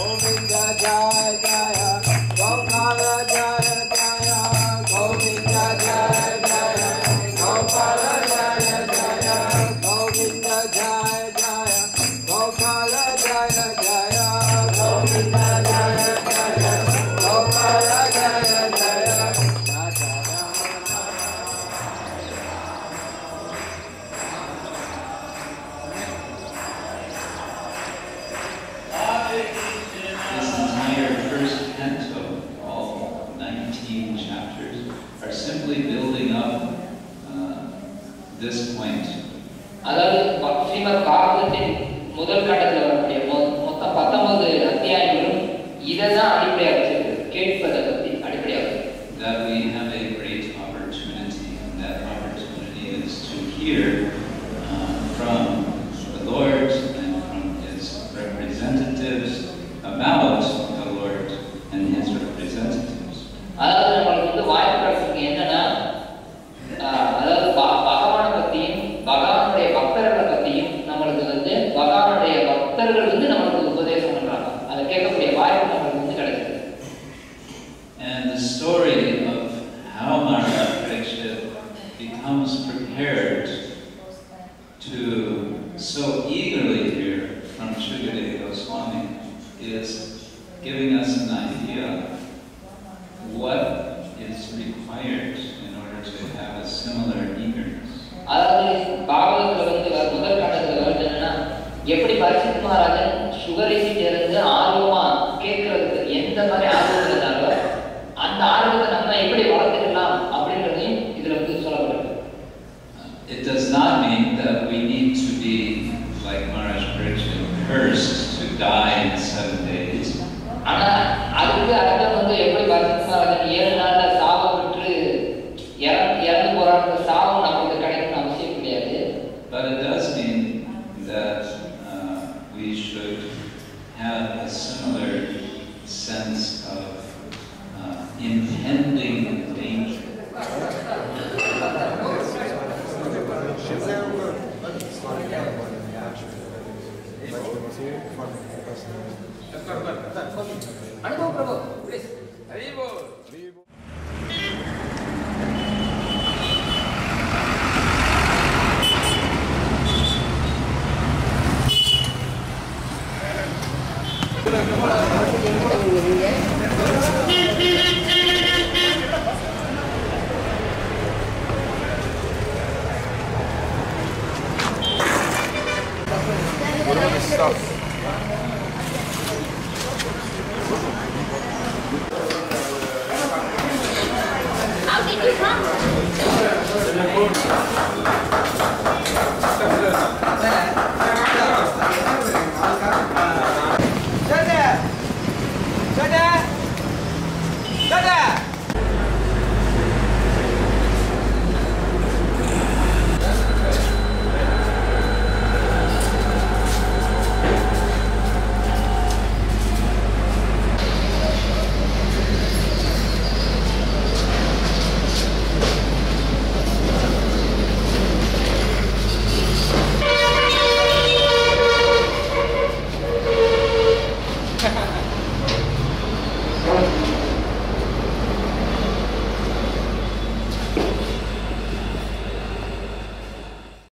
It does not mean that we need to be like Maharaj Parikshit, cursed to die in 7 days. அதுக்கு அர்த்தம் வந்து எப்படி பரிசுத்தமானது 7 நாள்ல சாபம் விட்டு இறந்து போறாங்க சாபம் நமக்கு கிடைக்கணும்னு அவசியம் கிடையாது. But it does mean that we should have a similar sense of impending danger. Anubhav Prabhu, please. Haribo. How did you come?